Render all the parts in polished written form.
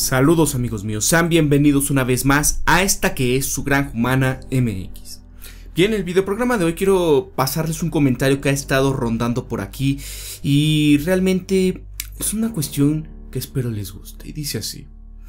Saludos amigos míos, sean bienvenidos una vez más a esta que es su Granja Humana MX. Bien, el videoprograma de hoy quiero pasarles un comentario que ha estado rondando por aquí y realmente es una cuestión que espero les guste y dice así.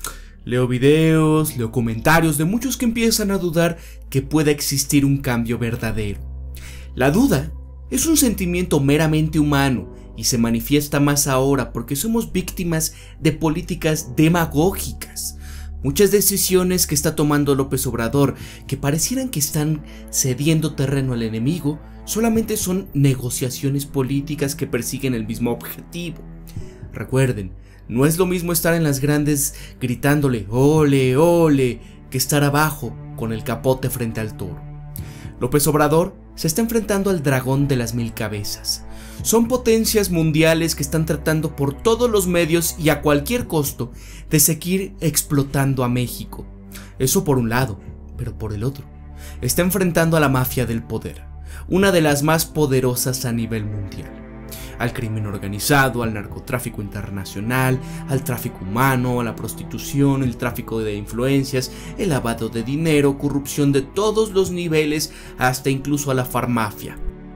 Leo videos, leo comentarios de muchos que empiezan a dudar que pueda existir un cambio verdadero. La duda es un sentimiento meramente humano y se manifiesta más ahora porque somos víctimas de políticas demagógicas. Muchas decisiones que está tomando López Obrador, que parecieran que están cediendo terreno al enemigo, solamente son negociaciones políticas que persiguen el mismo objetivo. Recuerden, no es lo mismo estar en las grandes gritándole "ole, ole", que estar abajo con el capote frente al toro. López Obrador se está enfrentando al dragón de las 1000 cabezas. Son potencias mundiales que están tratando por todos los medios y a cualquier costo de seguir explotando a México. Eso por un lado, pero por el otro, está enfrentando a la mafia del poder, una de las más poderosas a nivel mundial. Al crimen organizado, al narcotráfico internacional, al tráfico humano, a la prostitución, el tráfico de influencias, el lavado de dinero, corrupción de todos los niveles, hasta incluso a la farmafia.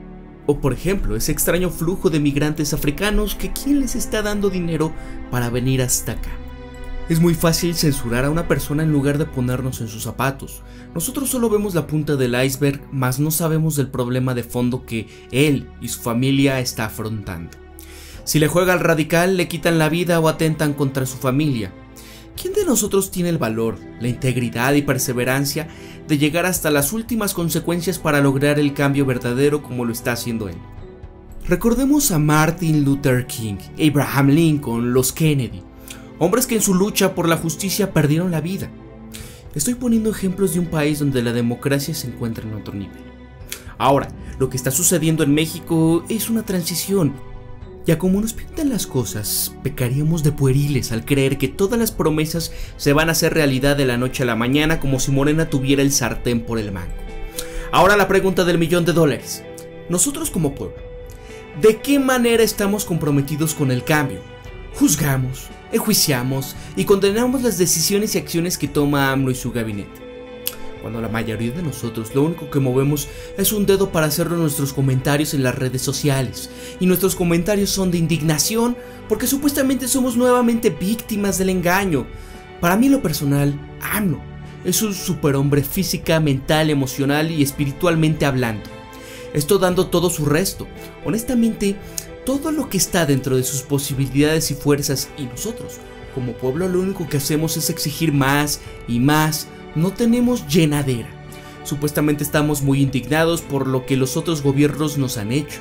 O por ejemplo, ese extraño flujo de migrantes africanos que ¿quién les está dando dinero para venir hasta acá? Es muy fácil censurar a una persona en lugar de ponernos en sus zapatos. Nosotros solo vemos la punta del iceberg, mas no sabemos del problema de fondo que él y su familia está afrontando. Si le juega al radical, le quitan la vida o atentan contra su familia. ¿Quién de nosotros tiene el valor, la integridad y perseverancia de llegar hasta las últimas consecuencias para lograr el cambio verdadero como lo está haciendo él? Recordemos a Martin Luther King, Abraham Lincoln, los Kennedy, hombres que en su lucha por la justicia perdieron la vida. Estoy poniendo ejemplos de un país donde la democracia se encuentra en otro nivel. Ahora, lo que está sucediendo en México es una transición. Ya como nos pintan las cosas, pecaríamos de pueriles al creer que todas las promesas se van a hacer realidad de la noche a la mañana como si Morena tuviera el sartén por el mango. Ahora la pregunta del $1.000.000. Nosotros como pueblo, ¿de qué manera estamos comprometidos con el cambio? Juzgamos, enjuiciamos y condenamos las decisiones y acciones que toma AMLO y su gabinete, cuando la mayoría de nosotros lo único que movemos es un dedo para hacer nuestros comentarios en las redes sociales, y nuestros comentarios son de indignación porque supuestamente somos nuevamente víctimas del engaño. Para mí en lo personal, AMLO es un superhombre física, mental, emocional y espiritualmente hablando. Esto dando todo su resto, honestamente, todo lo que está dentro de sus posibilidades y fuerzas, y nosotros, como pueblo, lo único que hacemos es exigir más y más. No tenemos llenadera. Supuestamente estamos muy indignados por lo que los otros gobiernos nos han hecho.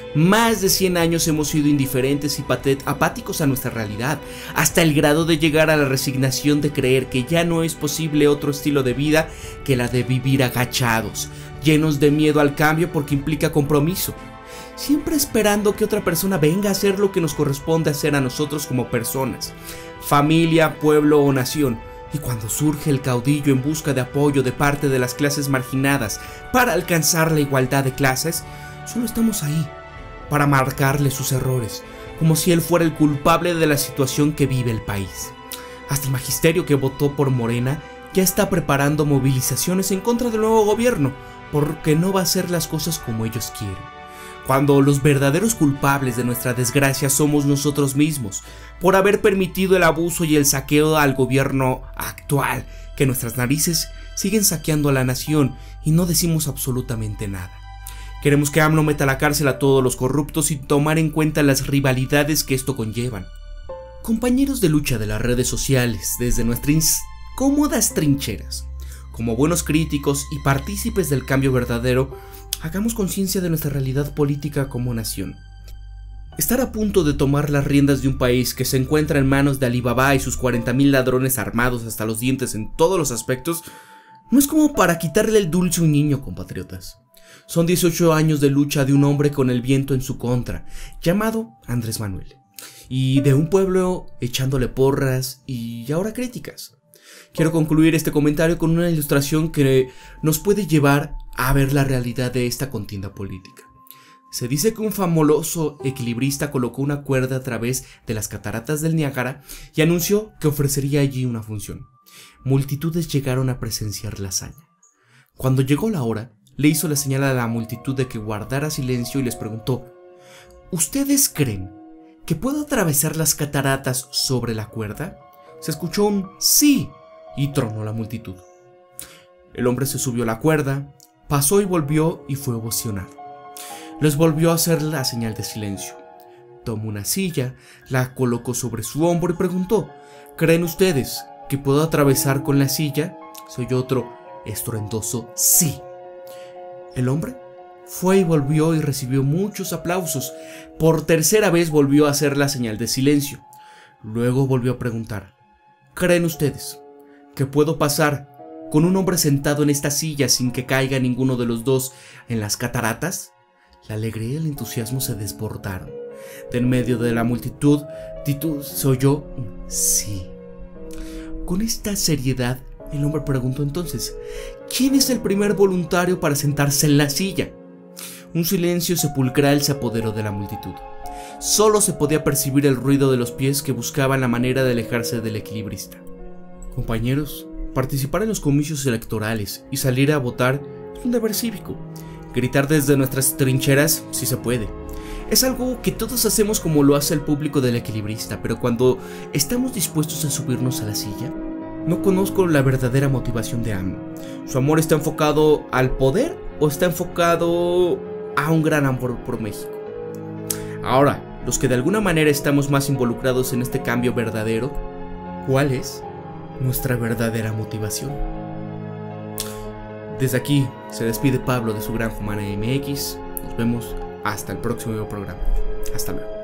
Más de 100 años hemos sido indiferentes y apáticos a nuestra realidad, hasta el grado de llegar a la resignación de creer que ya no es posible otro estilo de vida que la de vivir agachados, llenos de miedo al cambio porque implica compromiso, siempre esperando que otra persona venga a hacer lo que nos corresponde hacer a nosotros como personas, familia, pueblo o nación. Y cuando surge el caudillo en busca de apoyo de parte de las clases marginadas para alcanzar la igualdad de clases, solo estamos ahí para marcarle sus errores, como si él fuera el culpable de la situación que vive el país. Hasta el magisterio que votó por Morena ya está preparando movilizaciones en contra del nuevo gobierno, porque no va a hacer las cosas como ellos quieren, cuando los verdaderos culpables de nuestra desgracia somos nosotros mismos, por haber permitido el abuso y el saqueo al gobierno actual, que nuestras narices siguen saqueando a la nación y no decimos absolutamente nada. Queremos que AMLO meta a la cárcel a todos los corruptos sin tomar en cuenta las rivalidades que esto conllevan. Compañeros de lucha de las redes sociales, desde nuestras cómodas trincheras, como buenos críticos y partícipes del cambio verdadero, hagamos conciencia de nuestra realidad política como nación. Estar a punto de tomar las riendas de un país que se encuentra en manos de Alibaba y sus 40,000 ladrones armados hasta los dientes en todos los aspectos, no es como para quitarle el dulce a un niño, compatriotas. Son 18 años de lucha de un hombre con el viento en su contra, llamado Andrés Manuel, y de un pueblo echándole porras y ahora críticas. Quiero concluir este comentario con una ilustración que nos puede llevar a ver la realidad de esta contienda política. Se dice que un famoso equilibrista colocó una cuerda a través de las cataratas del Niágara y anunció que ofrecería allí una función. Multitudes llegaron a presenciar la hazaña. Cuando llegó la hora, le hizo la señal a la multitud de que guardara silencio y les preguntó: ¿ustedes creen que puedo atravesar las cataratas sobre la cuerda? Se escuchó un sí y tronó la multitud. El hombre se subió a la cuerda, pasó y volvió y fue ovacionado. Les volvió a hacer la señal de silencio. Tomó una silla, la colocó sobre su hombro y preguntó: ¿creen ustedes que puedo atravesar con la silla? Se oyó otro estruendoso sí. El hombre fue y volvió y recibió muchos aplausos. Por tercera vez volvió a hacer la señal de silencio. Luego volvió a preguntar: ¿creen ustedes que puedo pasar con un hombre sentado en esta silla sin que caiga ninguno de los dos en las cataratas? La alegría y el entusiasmo se desbordaron. De en medio de la multitud se oyó un sí. Con esta seriedad, el hombre preguntó entonces: ¿quién es el primer voluntario para sentarse en la silla? Un silencio sepulcral se apoderó de la multitud. Solo se podía percibir el ruido de los pies que buscaban la manera de alejarse del equilibrista. Compañeros, participar en los comicios electorales y salir a votar es un deber cívico. Gritar desde nuestras trincheras sí se puede. Es algo que todos hacemos como lo hace el público del equilibrista, pero cuando estamos dispuestos a subirnos a la silla, no conozco la verdadera motivación de AMLO. ¿Su amor está enfocado al poder o está enfocado a un gran amor por México? Ahora, los que de alguna manera estamos más involucrados en este cambio verdadero, ¿cuál es nuestra verdadera motivación? Desde aquí se despide Pablo de su Granja Humana MX. Nos vemos hasta el próximo programa. Hasta luego.